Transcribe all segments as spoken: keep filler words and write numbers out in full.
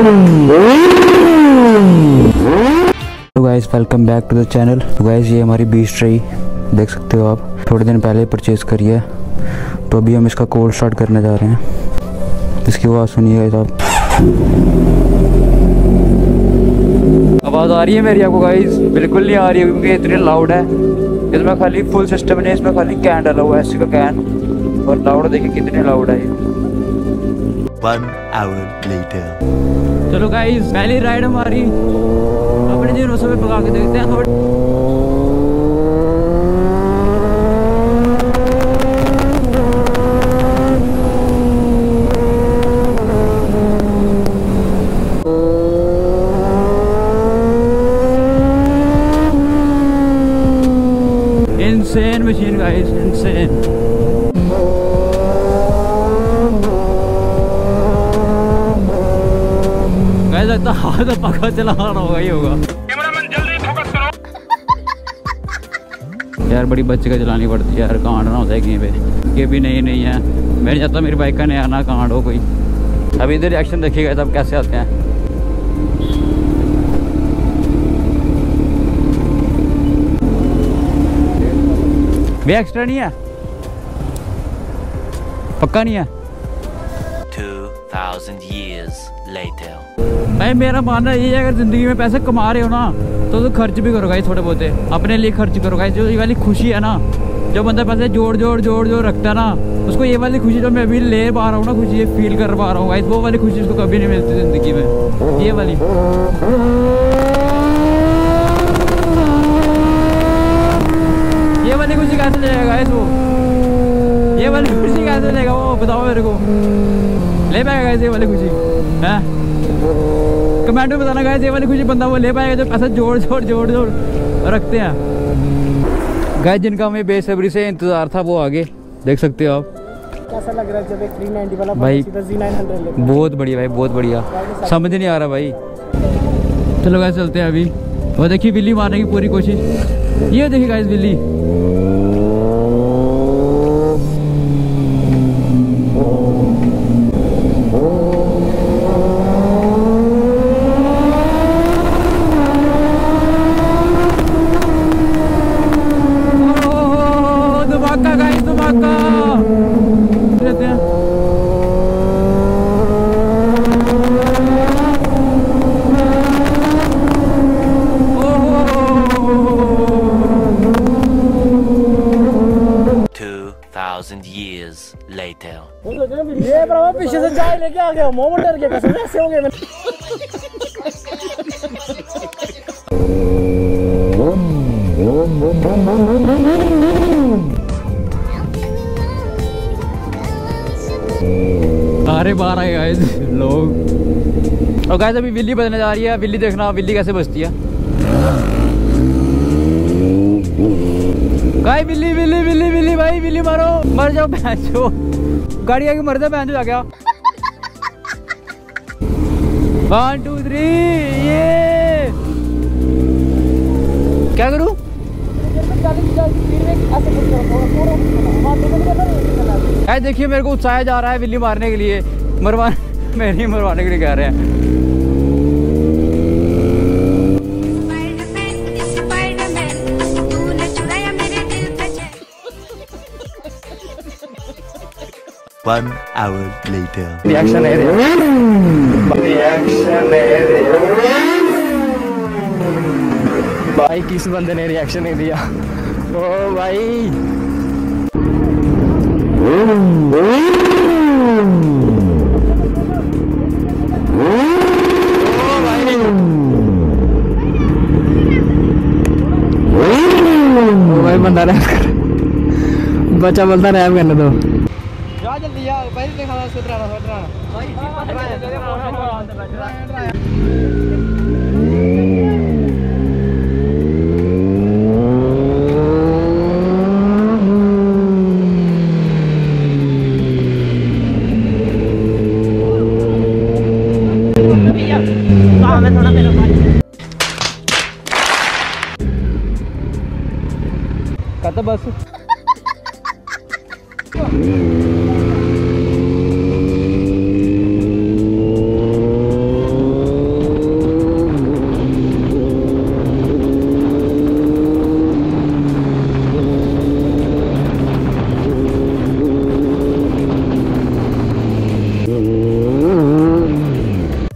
तो guys welcome back to the channel. तो guys ये हमारी बीस्ट रही, देख सकते हो आप, थोड़े दिन पहले परचेज करी है। तो अभी हम इसका कोल्ड स्टार्ट करने जा रहे हैं। इसकी आवाज़ सुनिए गाइस आप। आवाज़ आ रही है मेरी आपको गाइस? बिल्कुल नहीं आ रही है क्योंकि इतनी लाउड है। इसमें खाली फुल सिस्टम नहीं, इसमें खाली कैन डाला हुआ है, एसी का कैन। और लाउड देखिए कितनी लाउड है ये। One hour later. चलो गाइस पहली राइड हमारी अपने जीवन में पका के देखते हैं थोड़ी। Insane machine guys, insane. लगता हाथ पका चला रहा होगा ही होगा। कैमरामैन जल्दी फोकस करो। यार बड़ी बच्चे का चलानी पड़ती है यार, कांड ना होता है कहीं पे। ये भी नहीं नहीं है, मैं नहीं चाहता मेरी बाइक का नया ना कांड हो कोई। अभी इधर रिएक्शन देखिएगा तब कैसे आते हैं। भी एक्स्ट्रा नहीं है, पक्का नहीं है। Two thousand years later. भाई मेरा मानना ये है, अगर जिंदगी में पैसे कमा रहे हो ना तो तो खर्च भी करो गाइस, थोड़े बहुत अपने लिए खर्च करो गाइस। जो ये वाली खुशी है ना, जो बंदा पैसे जोड़ जोड़ जोड़ जोड़ रखता है ना, उसको ये वाली खुशी जो मैं अभी ले पा रहा हूँ ना, खुशी ये फील कर पा रहा हूँ गाइस, वो वाली खुशी उसको कभी नहीं मिलती जिंदगी में। ये वाली ये वाली खुशी कैसे लेगा गाइस वो? ये वाली खुशी कैसे लेगा वो, बताओ मेरे को। ले पाएगा गाइस ये वाली खुशी? है कमेंट में बताना गाइस, ये वाली खुशी बंदा वो ले पाएगा जो पैसा जोड़ जोड़ जोड़ जोड़ रखते हैं गाइस। जिनका हमें बेसब्री से इंतजार था वो आगे देख सकते हो आप। कैसा लग रहा है जब एक थ्री नाइंटी वाला भाई? ज़ी नाइन हंड्रेड लेते हैं। बहुत बढ़िया भाई, बहुत बढ़िया, समझ नहीं आ रहा भाई। चलो गाइस चलते हैं अभी। वो देखिए बिल्ली मारने की पूरी कोशिश, ये देखिए गाइस बिल्ली। Years later. ये प्रभु पीछे से चाय लेके आ गया, मोमो डर के कैसे ऐसे हो गए। अरे बाहर आए गाइस लोग। और गाइस अभी बिल्ली बजने जा रही है। बिल्ली देखना, बिल्ली कैसे बजती है गाइस। बिल्ली बिल्ली बिल्ली बिल्ली भाई, बिल्ली मारो, मर जाओ भैंसो। गाड़ी आके मर जाओ भैंसो जा गया। वन टू थ्री, ये क्या करूं? गाइस देखिए मेरे को उत्साह जा रहा है बिल्ली मारने के लिए, मरवाने मेरे ही मरवाने के लिए कह रहे हैं। One hour later. रिएक्शन है रिएक्शन है भाई, किस बंदे ने रिएक्शन नहीं दिया? ओ भाई भाई बंदा रैप कर, बच्चा बोलता रैप करने दो। जा जल्दी यार, पहले दिखाना सुधराना सुधराना भाई। थोड़ा कहता बस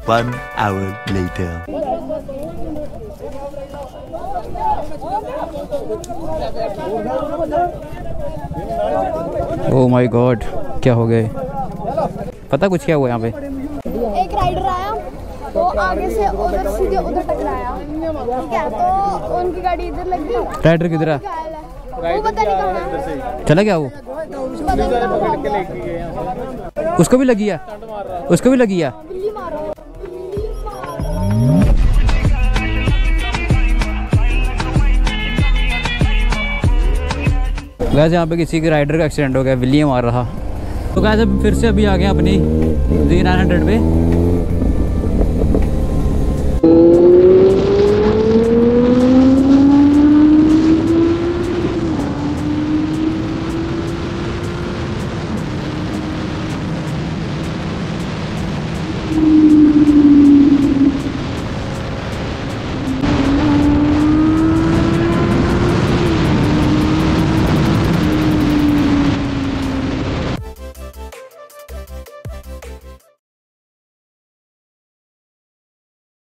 One hour later. Oh my God, क्या हो गए? पता कुछ क्या हुआ यहाँ पे? एक राइडर आया तो आगे से उधर सीधे उधर टकराया, ठीक है, तो उनकी गाड़ी इधर लगी। राइडर किधर है? वो पता नहीं कहाँ है। चला गया वो? पता नहीं कहाँ भाग गया। उसको भी लगी है? उसको भी लगी है? बिल्ली मारो। वैसे यहाँ पे किसी के राइडर का एक्सीडेंट हो गया, बिल्ली मार रहा। तो वैसे फिर से अभी आ गए अपनी डी नाइन हंड्रेड पे।